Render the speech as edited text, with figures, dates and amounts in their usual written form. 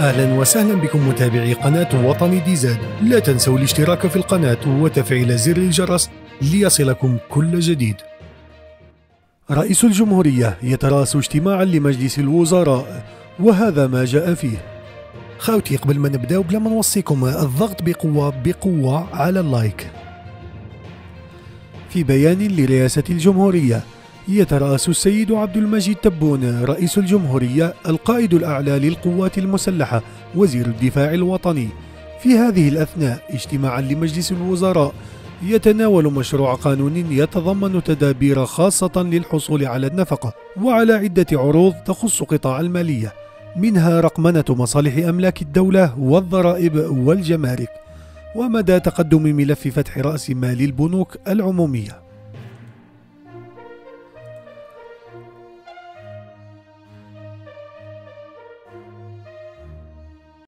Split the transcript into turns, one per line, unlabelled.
أهلا وسهلا بكم متابعي قناة وطني دي زاد. لا تنسوا الاشتراك في القناة وتفعيل زر الجرس ليصلكم كل جديد. رئيس الجمهورية يترأس اجتماعا لمجلس الوزراء، وهذا ما جاء فيه. خاوتي، قبل ما نبداو بلا ما نوصيكم الضغط بقوة على اللايك. في بيان لرئاسة الجمهورية، يترأس السيد عبد المجيد تبون رئيس الجمهورية القائد الأعلى للقوات المسلحة وزير الدفاع الوطني في هذه الأثناء اجتماعا لمجلس الوزراء يتناول مشروع قانون يتضمن تدابير خاصة للحصول على النفقة وعلى عدة عروض تخص قطاع المالية، منها رقمنة مصالح أملاك الدولة والضرائب والجمارك، ومدى تقدم ملف فتح رأس مال البنوك العمومية.